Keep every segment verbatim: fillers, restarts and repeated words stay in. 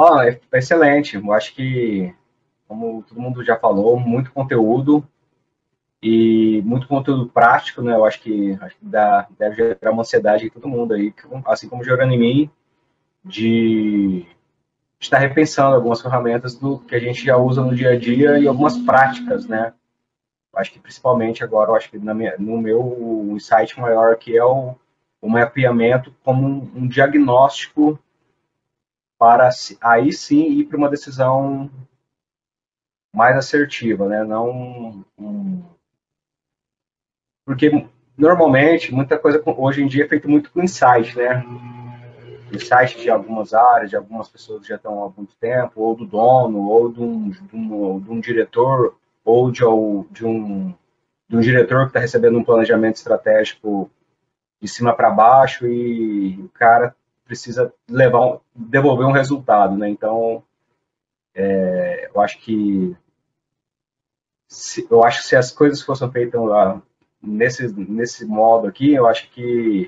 Ah, é excelente. Eu acho que, como todo mundo já falou, muito conteúdo e muito conteúdo prático, né? Eu acho que, acho que dá, deve gerar uma ansiedade em todo mundo aí, assim como gerando em mim, de estar repensando algumas ferramentas do que a gente já usa no dia a dia e algumas práticas, né? Acho que principalmente agora, eu acho que na minha, no meu insight maior aqui é o, o mapeamento como um, um diagnóstico para aí sim ir para uma decisão mais assertiva, né? Não um, um... porque normalmente muita coisa hoje em dia é feito muito com insight, né? Insight de algumas áreas, de algumas pessoas que já estão há muito tempo, ou do dono, ou de um, de um, de um diretor, ou de, de, um, de um diretor que está recebendo um planejamento estratégico de cima para baixo e o cara precisa levar um, devolver um resultado, né? Então, é, eu acho que se, eu acho que se as coisas fossem feitas lá, nesse nesse modo aqui, eu acho que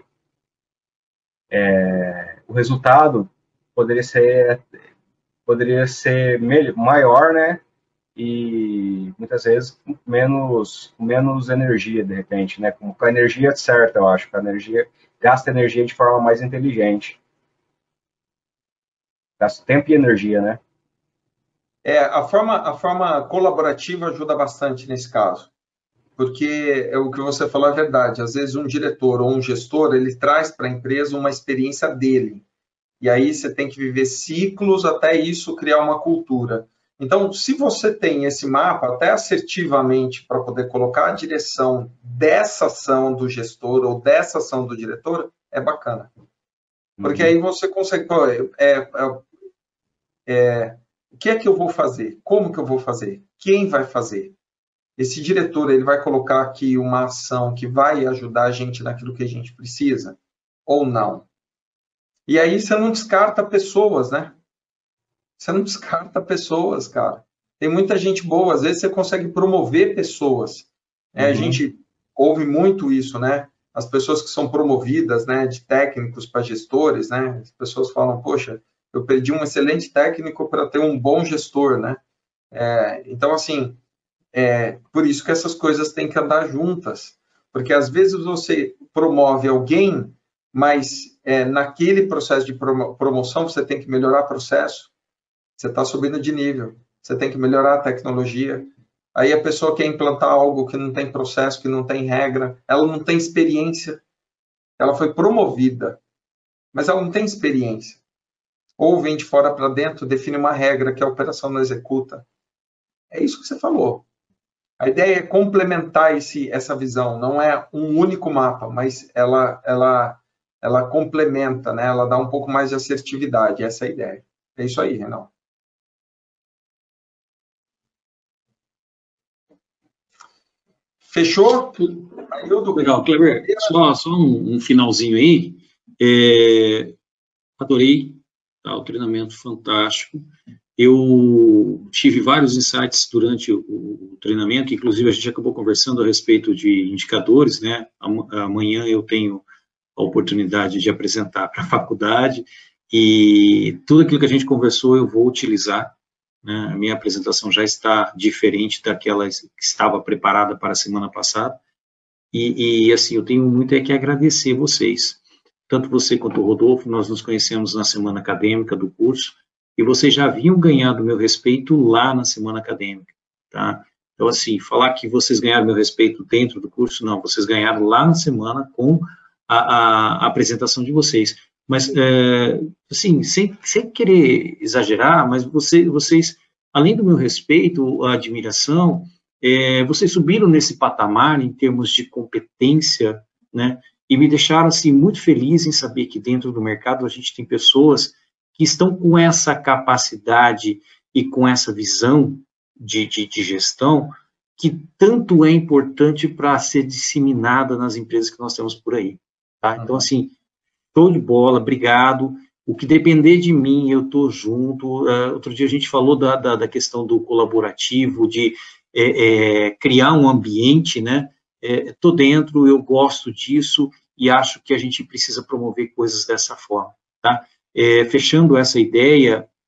é, o resultado poderia ser poderia ser melhor, maior, né? E muitas vezes com menos menos energia de repente, né? Com a energia certa, eu acho, que a energia gasta energia de forma mais inteligente. Gasta tempo e energia, né? É, a forma, a forma colaborativa ajuda bastante nesse caso, porque é o que você falou é verdade. Às vezes um diretor ou um gestor, ele traz para a empresa uma experiência dele, e aí você tem que viver ciclos até isso criar uma cultura. Então, se você tem esse mapa, até assertivamente, para poder colocar a direção dessa ação do gestor ou dessa ação do diretor, é bacana. Porque Uhum. aí você consegue... Pô, é, é, é, o que é que eu vou fazer? Como que eu vou fazer? Quem vai fazer? Esse diretor, ele vai colocar aqui uma ação que vai ajudar a gente naquilo que a gente precisa? Ou não? E aí você não descarta pessoas, né? Você não descarta pessoas, cara. Tem muita gente boa, às vezes você consegue promover pessoas. É, a Uhum. gente ouve muito isso, né? As pessoas que são promovidas, né, de técnicos para gestores, né? As pessoas falam, poxa, eu perdi um excelente técnico para ter um bom gestor, né? É, então, assim, é por isso que essas coisas têm que andar juntas. Porque às vezes você promove alguém, mas é, naquele processo de promo promoção você tem que melhorar o processo. Você está subindo de nível, você tem que melhorar a tecnologia. Aí a pessoa quer implantar algo que não tem processo, que não tem regra, ela não tem experiência, ela foi promovida, mas ela não tem experiência. Ou vem de fora para dentro, define uma regra que a operação não executa. É isso que você falou. A ideia é complementar esse, essa visão, não é um único mapa, mas ela, ela, ela complementa, né? Ela dá um pouco mais de assertividade, essa é a ideia. É isso aí, Renan. Fechou? Legal, Kleber, só, só um, um finalzinho aí. É, adorei, tá, o treinamento fantástico. Eu tive vários insights durante o, o treinamento, inclusive a gente acabou conversando a respeito de indicadores, né? Amanhã eu tenho a oportunidade de apresentar para a faculdade e tudo aquilo que a gente conversou eu vou utilizar. Né? A minha apresentação já está diferente daquela que estava preparada para a semana passada. E, e, assim, eu tenho muito é que agradecer vocês, tanto você quanto o Rodolfo. Nós nos conhecemos na semana acadêmica do curso, e vocês já haviam ganhado meu respeito lá na semana acadêmica, tá? Então, assim, falar que vocês ganharam meu respeito dentro do curso, não, vocês ganharam lá na semana com a, a, a apresentação de vocês. Mas, é, assim, sem, sem querer exagerar, mas você, vocês, além do meu respeito, a admiração, é, vocês subiram nesse patamar em termos de competência, né, e me deixaram, assim, muito feliz em saber que dentro do mercado a gente tem pessoas que estão com essa capacidade e com essa visão de, de, de gestão que tanto é importante para ser disseminada nas empresas que nós temos por aí, tá? Então, assim, show de bola, obrigado. O que depender de mim, eu estou junto. Uh, outro dia a gente falou da, da, da questão do colaborativo, de é, é, criar um ambiente, né? Estou é, dentro, eu gosto disso e acho que a gente precisa promover coisas dessa forma, tá? É, fechando essa ideia,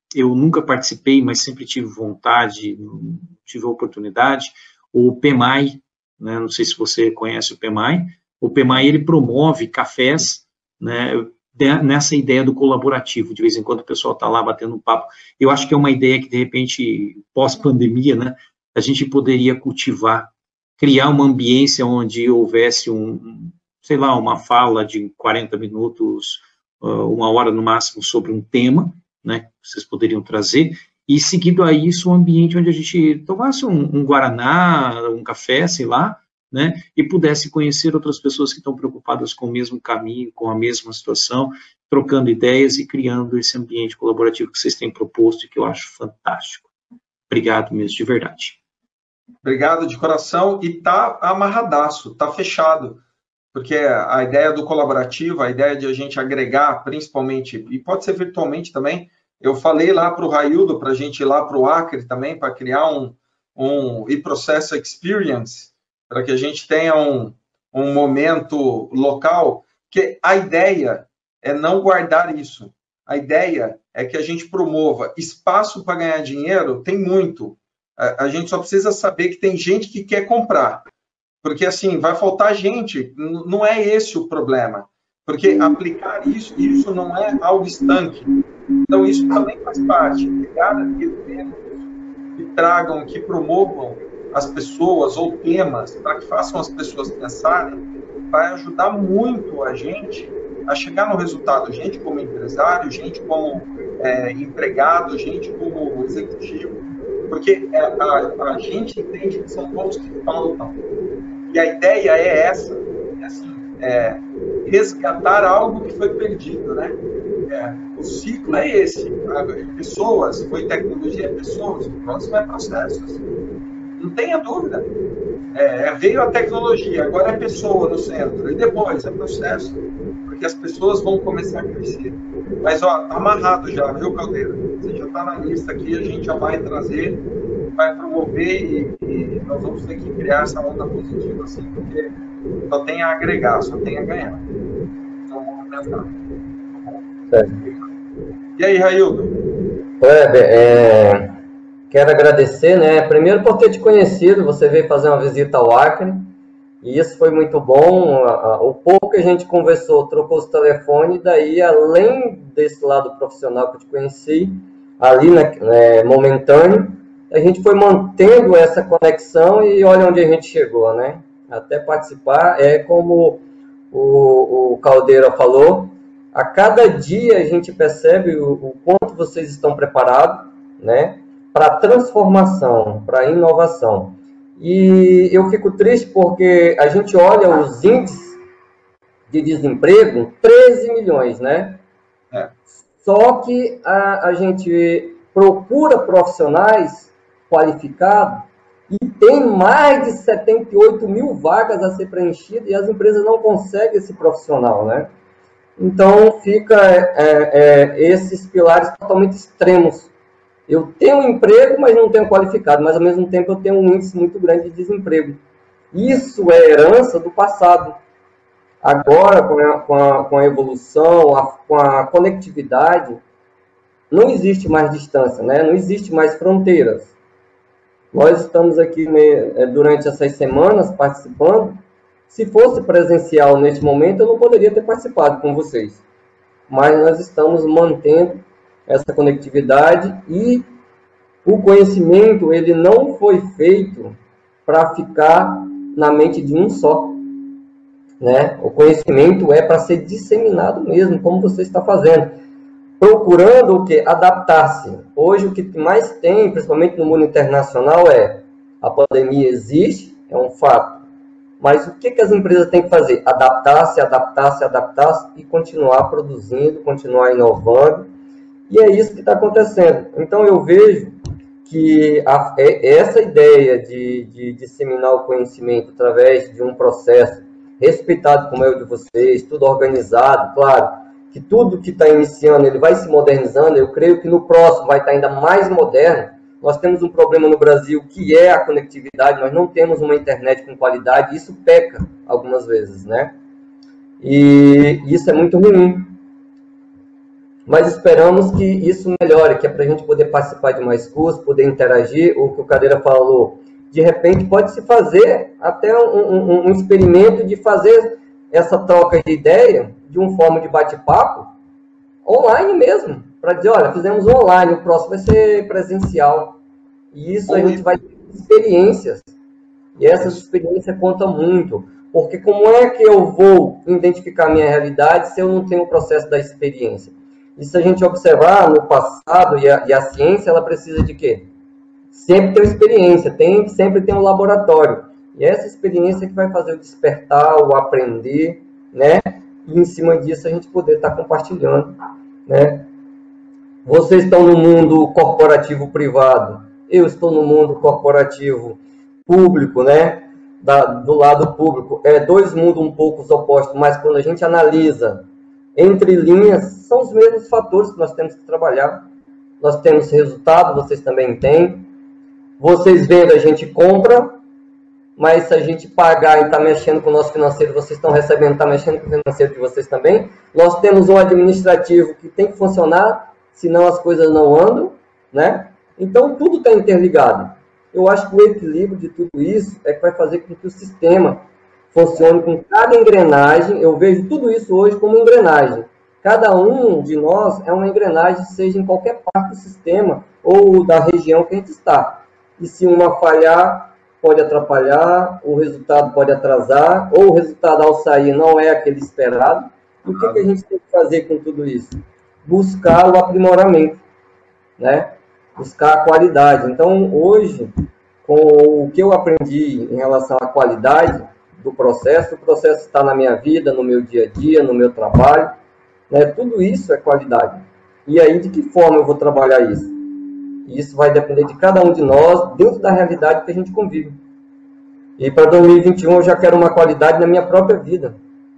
eu nunca participei, mas sempre tive vontade, tive a oportunidade, o P M A I, né, não sei se você conhece o P M A I, o P M A I ele promove cafés, né, nessa ideia do colaborativo, de vez em quando o pessoal está lá batendo um papo. Eu acho que é uma ideia que, de repente, pós-pandemia, né, a gente poderia cultivar, criar uma ambiência onde houvesse um, sei lá, uma fala de quarenta minutos, uma hora no máximo, sobre um tema, né, que vocês poderiam trazer, e seguido a isso, um ambiente onde a gente tomasse um, um guaraná, um café, sei lá, né, e pudesse conhecer outras pessoas que estão preocupadas com o mesmo caminho, com a mesma situação, trocando ideias e criando esse ambiente colaborativo que vocês têm proposto e que eu acho fantástico. Obrigado mesmo, de verdade. Obrigado de coração, e tá amarradaço, tá fechado, porque a ideia do colaborativo, a ideia de a gente agregar, principalmente, e pode ser virtualmente também, eu falei lá para o Raildo, para a gente ir lá para o Acre também, para criar um, um e-processo experience, para que a gente tenha um, um momento local, que a ideia é não guardar isso. A ideia é que a gente promova espaço para ganhar dinheiro, tem muito. A, a gente só precisa saber que tem gente que quer comprar. Porque, assim, vai faltar gente, não é esse o problema. Porque aplicar isso, isso não é algo estanque. Então, isso também faz parte. Criar eventos que tragam, que promovam as pessoas ou temas para que façam as pessoas pensarem, vai ajudar muito a gente a chegar no resultado. Gente como empresário, gente como é, empregado, gente como executivo, porque a, a, a gente entende que são pontos que faltam. E a ideia é essa, é assim, é resgatar algo que foi perdido, né? É, o ciclo é esse. Pessoas, foi tecnologia, pessoas, o próximo é processos. Não tenha dúvida. É, veio a tecnologia, agora é pessoa no centro, e depois é processo, porque as pessoas vão começar a crescer. Mas, ó, tá amarrado já, viu, Caldeira? Você já está na lista aqui, a gente já vai trazer, vai promover e, e nós vamos ter que criar essa onda positiva, assim, porque só tem a agregar, só tem a ganhar. Então, vamos tentar. Certo. E aí, Raildo? Kleber, é... quero agradecer, né? Primeiro por ter te conhecido, você veio fazer uma visita ao Acre, e isso foi muito bom. O pouco que a gente conversou, trocou os telefones, daí, além desse lado profissional que eu te conheci, ali, né, momentâneo, a gente foi mantendo essa conexão e olha onde a gente chegou, né? Até participar, é como o, o Caldeira falou, a cada dia a gente percebe o, o quanto vocês estão preparados, né? Para transformação, para inovação. E eu fico triste porque a gente olha os índices de desemprego, treze milhões, né? É. Só que a, a gente procura profissionais qualificados e tem mais de setenta e oito mil vagas a ser preenchidas e as empresas não conseguem esse profissional, né? Então, fica é, é, esses pilares totalmente extremos. Eu tenho um emprego, mas não tenho qualificado, mas ao mesmo tempo eu tenho um índice muito grande de desemprego. Isso é herança do passado. Agora, com a, com a, com a evolução, a, com a conectividade, não existe mais distância, né? Não existe mais fronteiras. Nós estamos aqui, né, durante essas semanas participando. Se fosse presencial neste momento, eu não poderia ter participado com vocês. Mas nós estamos mantendo essa conectividade e o conhecimento, ele não foi feito para ficar na mente de um só, né? O conhecimento é para ser disseminado mesmo, como você está fazendo, procurando o que? Adaptar-se. Hoje o que mais tem, principalmente no mundo internacional, é a pandemia existe, é um fato, mas o que, que as empresas têm que fazer? Adaptar-se, adaptar-se, adaptar-se e continuar produzindo, continuar inovando. E é isso que está acontecendo. Então, eu vejo que a, essa ideia de, de disseminar o conhecimento através de um processo respeitado como é o de vocês, tudo organizado, claro, que tudo que está iniciando, ele vai se modernizando. Eu creio que no próximo vai estar ainda mais moderno. Nós temos um problema no Brasil que é a conectividade, nós não temos uma internet com qualidade, isso peca algumas vezes, né? E isso é muito ruim. mas esperamos que isso melhore, que é para a gente poder participar de mais cursos, poder interagir, o que o Cadeira falou. De repente, pode-se fazer até um, um, um experimento de fazer essa troca de ideia de uma forma de bate-papo online mesmo, para dizer, olha, fizemos online, o próximo vai ser presencial. E isso a gente vai ter experiências. E essas experiências contam muito. Porque como é que eu vou identificar a minha realidade se eu não tenho o processo da experiência? E se a gente observar no passado, e a, e a ciência, ela precisa de quê? Sempre ter experiência, tem, sempre tem um laboratório. E essa experiência que vai fazer o despertar, o aprender, né? E em cima disso a gente poder estar compartilhando, né? Vocês estão no mundo corporativo privado, eu estou no mundo corporativo público, né? Da, do lado público. É dois mundos um pouco opostos, mas quando a gente analisa entre linhas, são os mesmos fatores que nós temos que trabalhar. Nós temos resultado, vocês também têm. Vocês vendem, a gente compra, mas se a gente pagar e está mexendo com o nosso financeiro, vocês estão recebendo, está mexendo com o financeiro de vocês também. Nós temos um administrativo que tem que funcionar, senão as coisas não andam, né? Então, tudo está interligado. Eu acho que o equilíbrio de tudo isso é que vai fazer com que o sistema funcione com cada engrenagem. Eu vejo tudo isso hoje como engrenagem. Cada um de nós é uma engrenagem, seja em qualquer parte do sistema ou da região que a gente está. E se uma falhar, pode atrapalhar, o resultado pode atrasar, ou o resultado ao sair não é aquele esperado. E o que, que a gente tem que fazer com tudo isso? Buscar o aprimoramento, né? Buscar a qualidade. Então, hoje, com o que eu aprendi em relação à qualidade do processo, o processo está na minha vida, no meu dia a dia, no meu trabalho, né? Tudo isso é qualidade. E aí, de que forma eu vou trabalhar isso? Isso vai depender de cada um de nós, dentro da realidade que a gente convive. E para dois mil e vinte e um eu já quero uma qualidade na minha própria vida.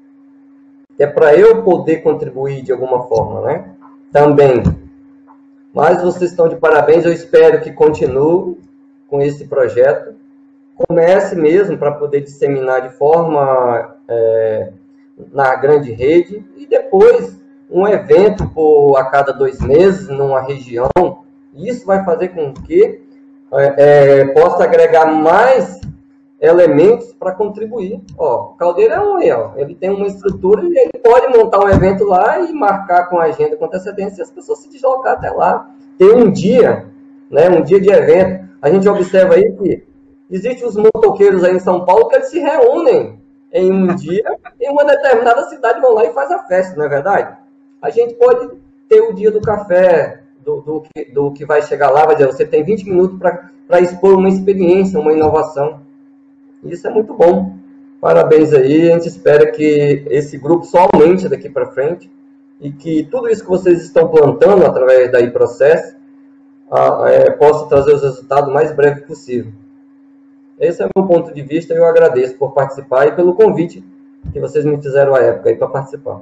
É para eu poder contribuir de alguma forma, né? Também. Mas vocês estão de parabéns, eu espero que continue com esse projeto. Comece mesmo para poder disseminar de forma é, na grande rede. E depois um evento por, a cada dois meses, numa região. Isso vai fazer com que é, é, possa agregar mais elementos para contribuir. Ó, o Caldeira é um aí, ó, ele tem uma estrutura e ele pode montar um evento lá e marcar com a agenda com antecedência e as pessoas se deslocar até lá. Tem um dia, né, um dia de evento. A gente observa aí que existem os motoqueiros aí em São Paulo que eles se reúnem em um dia em uma determinada cidade, vão lá e faz a festa, não é verdade? A gente pode ter o dia do café, Do, do, que, do que vai chegar lá, vai dizer, você tem vinte minutos para expor uma experiência, uma inovação. Isso é muito bom. Parabéns aí, a gente espera que esse grupo só aumente daqui para frente e que tudo isso que vocês estão plantando através da iProcess ah, é, possa trazer os resultados o mais breve possível. Esse é o meu ponto de vista e eu agradeço por participar e pelo convite que vocês me fizeram à época aí para participar.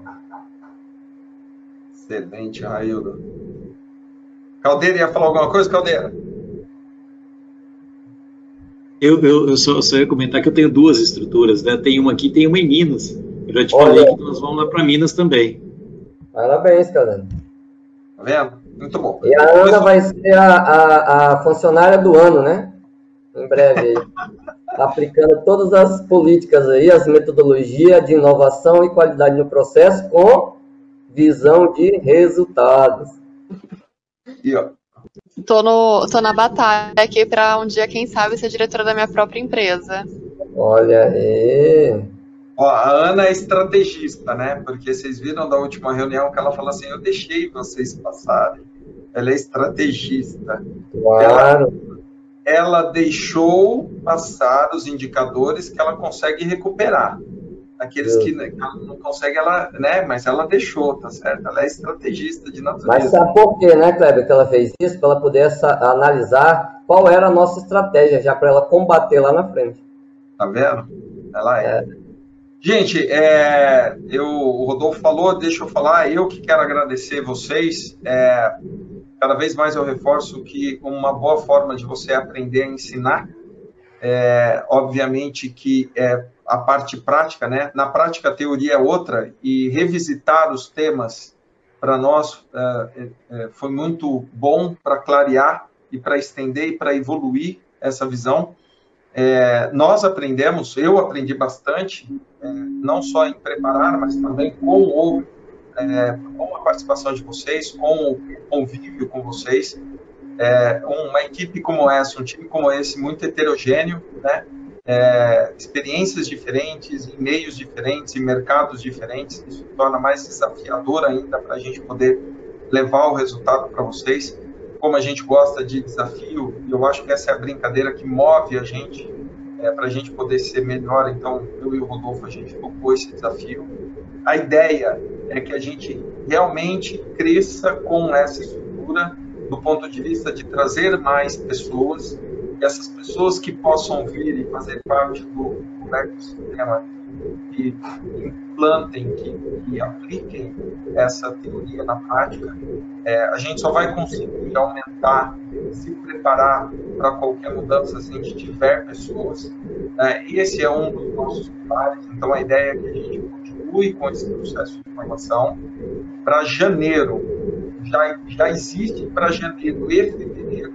Excelente, Raildo. Caldeira, ia falar alguma coisa, Caldeira? Eu, eu, eu só, só ia comentar que eu tenho duas estruturas, né? Tem uma aqui, tem uma em Minas. Eu já te Olha. falei que nós vamos lá para Minas também. Parabéns, Caldeira. Tá vendo? Muito bom. E a Ana vai ser a, a, a funcionária do ano, né? Em breve aí. Aplicando todas as políticas aí, as metodologias de inovação e qualidade no processo com visão de resultados. E, ó. Tô, no, tô na batalha aqui para um dia, quem sabe, ser diretora da minha própria empresa. Olha aí. Ó, a Ana é estrategista, né? Porque vocês viram da última reunião que ela falou assim, eu deixei vocês passarem. Ela é estrategista. Claro. Ela, ela deixou passar os indicadores que ela consegue recuperar. Aqueles que, né, que ela não consegue, ela, né? Mas ela deixou, tá certo? Ela é estrategista de natureza. Mas sabe por quê, né, Kleber, que ela fez isso? Para ela poder essa, analisar qual era a nossa estratégia, já para ela combater lá na frente. Tá vendo? Ela é. É. Gente, é, eu, o Rodolfo falou, deixa eu falar, eu que quero agradecer vocês. É, cada vez mais eu reforço que uma boa forma de você aprender a ensinar, é, obviamente que é a parte prática, né? Na prática a teoria é outra, e revisitar os temas para nós é, é, foi muito bom para clarear e para estender e para evoluir essa visão. É, nós aprendemos, eu aprendi bastante, é, não só em preparar, mas também com, o, é, com a participação de vocês, com o convívio com vocês. É, uma equipe como essa, um time como esse, muito heterogêneo, né? É, experiências diferentes, em meios diferentes, em mercados diferentes, isso torna mais desafiador ainda para a gente poder levar o resultado para vocês. Como a gente gosta de desafio, e eu acho que essa é a brincadeira que move a gente, é, para a gente poder ser melhor. Então, eu e o Rodolfo, a gente topou esse desafio. A ideia é que a gente realmente cresça com essa estrutura do ponto de vista de trazer mais pessoas, e essas pessoas que possam vir e fazer parte do, do ecossistema, que implantem, que, que apliquem essa teoria na prática, é, a gente só vai conseguir aumentar, se preparar para qualquer mudança se a gente tiver pessoas. É, esse é um dos nossos pilares. Então, a ideia é que a gente continue com esse processo de formação. Para janeiro, já, já existe para janeiro e fevereiro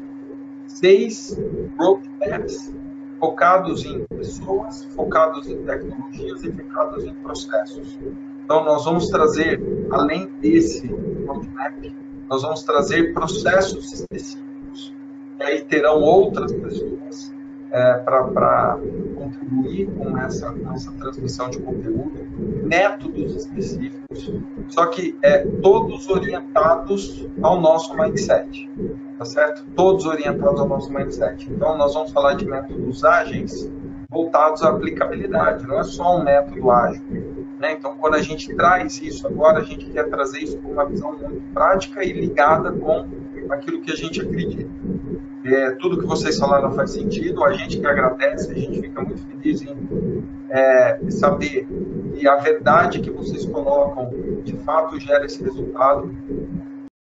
seis roadmaps focados em pessoas, focados em tecnologias e focados em processos. Então, nós vamos trazer, além desse roadmap, nós vamos trazer processos específicos, e aí terão outras pessoas é, para contribuir com essa, com essa transmissão de conteúdo, métodos específicos, só que é, todos orientados ao nosso mindset. Tá certo? Todos orientados ao nosso mindset. Então, nós vamos falar de métodos ágeis voltados à aplicabilidade. Não é só um método ágil, né? Então, quando a gente traz isso agora, a gente quer trazer isso com uma visão muito prática e ligada com aquilo que a gente acredita. É, tudo que vocês falaram faz sentido. A gente que agradece, a gente fica muito feliz em é, saber que a verdade que vocês colocam, de fato, gera esse resultado.